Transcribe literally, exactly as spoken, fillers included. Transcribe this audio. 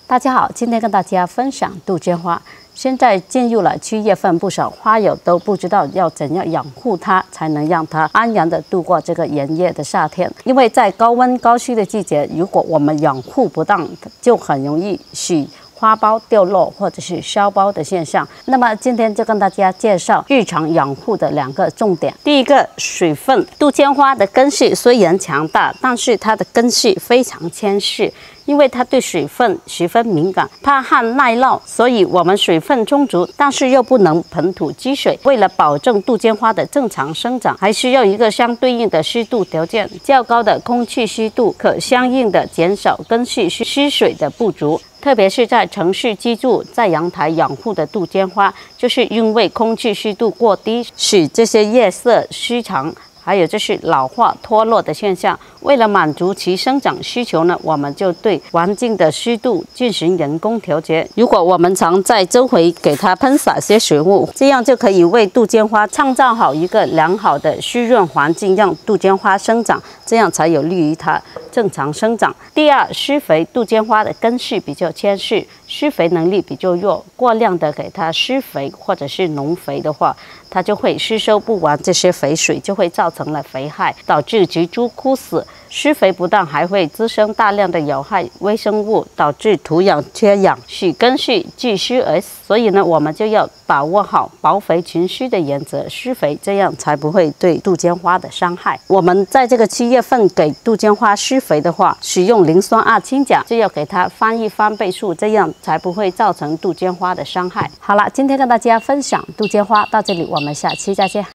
大家好，今天跟大家分享杜鹃花。现在进入了七月份，不少花友都不知道要怎样养护它，才能让它安然的度过这个炎热的夏天。因为在高温高湿的季节，如果我们养护不当，就很容易使花苞掉落或者是烧苞的现象。那么今天就跟大家介绍日常养护的两个重点。第一个，水分。杜鹃花的根系虽然强大，但是它的根系非常纤细，因为它对水分十分敏感，怕旱耐涝，所以我们水分充足，但是又不能盆土积水。为了保证杜鹃花的正常生长，还需要一个相对应的湿度条件。较高的空气湿度可相应的减少根系吸水的不足。特别是在城市居住、在阳台养护的杜鹃花，就是因为空气湿度过低，使这些叶色失常，还有就是老化脱落的现象。为了满足其生长需求呢，我们就对环境的湿度进行人工调节。如果我们常在周围给它喷洒些水雾，这样就可以为杜鹃花创造好一个良好的湿润环境，让杜鹃花生长，这样才有利于它正常生长。第二，施肥。杜鹃花的根系比较纤细，施肥能力比较弱，过量的给它施肥或者是农肥的话，它就会吸收不完这些肥水，就会造成了肥害，导致植株枯死。施肥不当还会滋生大量的有害微生物，导致土壤缺氧，使根系窒息而死。所以呢，我们就要把握好薄肥群施的原则，施肥，这样才不会对杜鹃花的伤害。我们在这个七月份给杜鹃花施肥的话，使用磷酸二氢钾，就要给它翻一翻倍数，这样才不会造成杜鹃花的伤害。好了，今天跟大家分享杜鹃花到这里，我们下期再见。